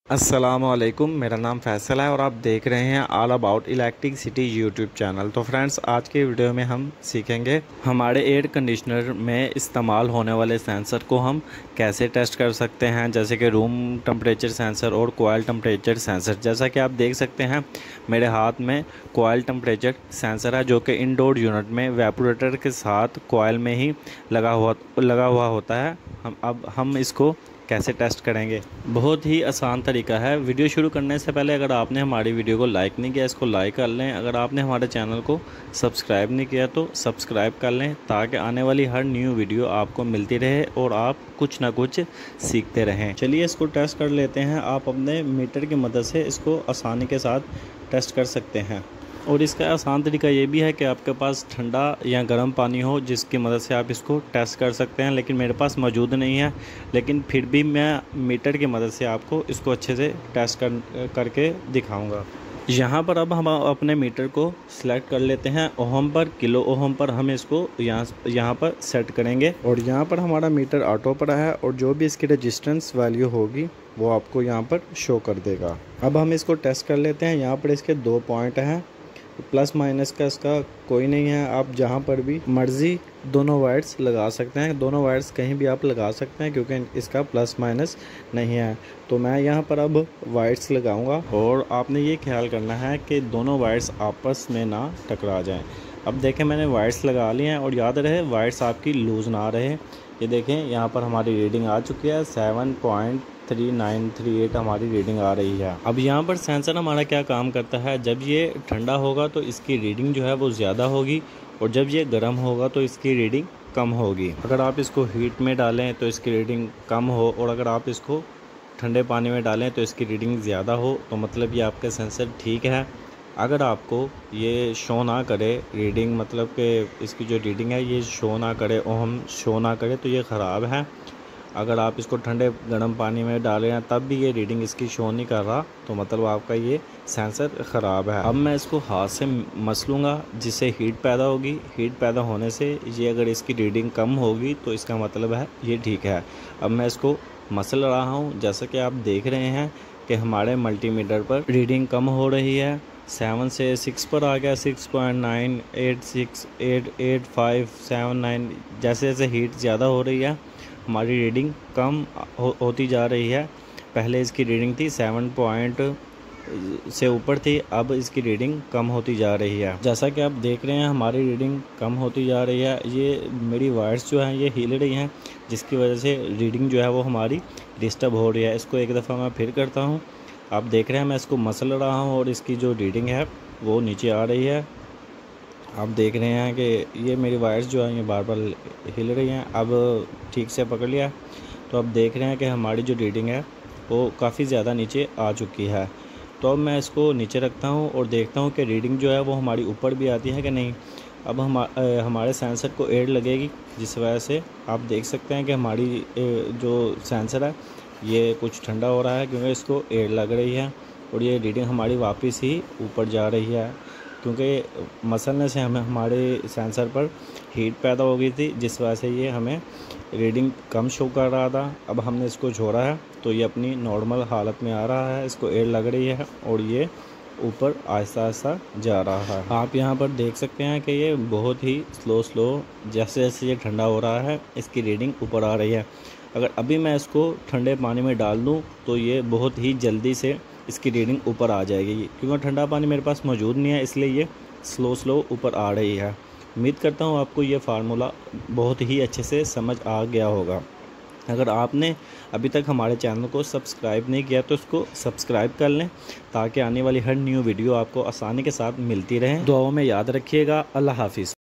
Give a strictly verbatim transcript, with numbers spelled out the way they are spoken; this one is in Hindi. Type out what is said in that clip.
अस्सलामुअलैकुम, मेरा नाम फैसल है और आप देख रहे हैं all about electricity YouTube channel. तो फ्रेंड्स, आज के वीडियो में हम सीखेंगे हमारे एयर कंडीशनर में इस्तेमाल होने वाले सेंसर को हम कैसे टेस्ट कर सकते हैं, जैसे कि रूम टेम्परेचर सेंसर और कॉइल टेम्परेचर सेंसर। जैसा कि आप देख सकते हैं मेरे हाथ में कॉइल टेम्परेचर सेंसर है, जो कि इंडोर यूनिट में वेपोरेटर के साथ कॉइल में ही लगा हुआ लगा हुआ होता है। हम अब हम इसको कैसे टेस्ट करेंगे, बहुत ही आसान तरीका है। वीडियो शुरू करने से पहले अगर आपने हमारी वीडियो को लाइक नहीं किया, इसको लाइक कर लें। अगर आपने हमारे चैनल को सब्सक्राइब नहीं किया तो सब्सक्राइब कर लें, ताकि आने वाली हर न्यू वीडियो आपको मिलती रहे और आप कुछ ना कुछ सीखते रहें। चलिए इसको टेस्ट कर लेते हैं। आप अपने मीटर की मदद से इसको आसानी के साथ टेस्ट कर सकते हैं। और इसका आसान तरीका ये भी है कि आपके पास ठंडा या गर्म पानी हो, जिसकी मदद से आप इसको टेस्ट कर सकते हैं। लेकिन मेरे पास मौजूद नहीं है, लेकिन फिर भी मैं मीटर की मदद से आपको इसको अच्छे से टेस्ट कर करके दिखाऊंगा। यहाँ पर अब हम अपने मीटर को सिलेक्ट कर लेते हैं। ओहम पर, किलो ओहम पर हम इसको यहाँ यहाँ पर सेट करेंगे। और यहाँ पर हमारा मीटर ऑटो पर है और जो भी इसकी रेजिस्टेंस वैल्यू होगी वो आपको यहाँ पर शो कर देगा। अब हम इसको टेस्ट कर लेते हैं। यहाँ पर इसके दो पॉइंट हैं, प्लस माइनस का इसका कोई नहीं है। आप जहाँ पर भी मर्ज़ी दोनों वायर्स लगा सकते हैं, दोनों वायर्स कहीं भी आप लगा सकते हैं, क्योंकि इसका प्लस माइनस नहीं है। तो मैं यहाँ पर अब वायर्स लगाऊंगा और आपने ये ख्याल करना है कि दोनों वायर्स आपस में ना टकरा जाएं। अब देखें, मैंने वायर्स लगा लिए हैं और याद रहे वायर्स आपकी लूज़ ना रहे। ये देखें, यहाँ पर हमारी रीडिंग आ चुकी है, seven point three nine three eight हमारी रीडिंग आ रही है। अब यहाँ पर सेंसर हमारा क्या काम करता है, जब ये ठंडा होगा तो इसकी रीडिंग जो है वो ज़्यादा होगी और जब ये गर्म होगा तो इसकी रीडिंग कम होगी। अगर आप इसको हीट में डालें तो इसकी रीडिंग कम हो, और अगर आप इसको ठंडे पानी में डालें तो इसकी रीडिंग ज़्यादा हो, तो मतलब ये आपका सेंसर ठीक है। अगर आपको ये शो ना करे रीडिंग, मतलब कि इसकी जो रीडिंग है ये शो ना करे, ओहम शो ना करे, तो ये ख़राब है। अगर आप इसको ठंडे गर्म पानी में डालें हैं तब भी ये रीडिंग इसकी शो नहीं कर रहा, तो मतलब आपका ये सेंसर ख़राब है। अब मैं इसको हाथ से मस लूँगा, जिससे हीट पैदा होगी। हीट पैदा होने से ये अगर इसकी रीडिंग कम होगी तो इसका मतलब है ये ठीक है। अब मैं इसको मसल रहा हूँ। जैसा कि आप देख रहे हैं कि हमारे मल्टीमीटर पर रीडिंग कम हो रही है, सेवन से सिक्स पर आ गया, six point nine, eight six, eight eight five, seven nine. जैसे जैसे हीट ज़्यादा हो रही है हमारी रीडिंग कम हो, होती जा रही है। पहले इसकी रीडिंग थी सेवन पॉइंट से ऊपर थी, अब इसकी रीडिंग कम होती जा रही है। जैसा कि आप देख रहे हैं हमारी रीडिंग कम होती जा रही है। ये मेरी वायर्स जो हैं ये हिल रही हैं, जिसकी वजह से रीडिंग जो है वो हमारी डिस्टर्ब हो रही है। इसको एक दफ़ा मैं फिर करता हूँ। आप देख रहे हैं मैं इसको मसल रहा हूँ और इसकी जो रीडिंग है वो नीचे आ रही है। आप देख रहे हैं कि ये मेरी वायर्स जो हैं ये बार बार हिल रही हैं। अब ठीक से पकड़ लिया तो अब देख रहे हैं कि हमारी जो रीडिंग है वो काफ़ी ज़्यादा नीचे आ चुकी है। तो अब मैं इसको नीचे रखता हूँ और देखता हूँ कि रीडिंग जो है वो हमारी ऊपर भी आती है कि नहीं। अब हम हमारे सेंसर को एयर लगेगी, जिस वजह से आप देख सकते हैं कि हमारी जो सेंसर है ये कुछ ठंडा हो रहा है, क्योंकि इसको एयर लग रही है और ये रीडिंग हमारी वापस ही ऊपर जा रही है, क्योंकि मसलने से हमें हमारे सेंसर पर हीट पैदा हो गई थी, जिस वजह से ये हमें रीडिंग कम शो कर रहा था। अब हमने इसको छोड़ा है तो ये अपनी नॉर्मल हालत में आ रहा है, इसको एयर लग रही है और ये ऊपर आहिस्ता आहिस्ता जा रहा है। आप यहाँ पर देख सकते हैं कि ये बहुत ही स्लो स्लो जैसे जैसे ये ठंडा हो रहा है इसकी रीडिंग ऊपर आ रही है। अगर अभी मैं इसको ठंडे पानी में डाल दूँ तो ये बहुत ही जल्दी से इसकी रीडिंग ऊपर आ जाएगी, क्योंकि ठंडा पानी मेरे पास मौजूद नहीं है, इसलिए ये स्लो स्लो ऊपर आ रही है। उम्मीद करता हूँ आपको ये फार्मूला बहुत ही अच्छे से समझ आ गया होगा। अगर आपने अभी तक हमारे चैनल को सब्सक्राइब नहीं किया तो इसको सब्सक्राइब कर लें, ताकि आने वाली हर न्यू वीडियो आपको आसानी के साथ मिलती रहे। दुआओं में याद रखिएगा। अल्लाह हाफिज़।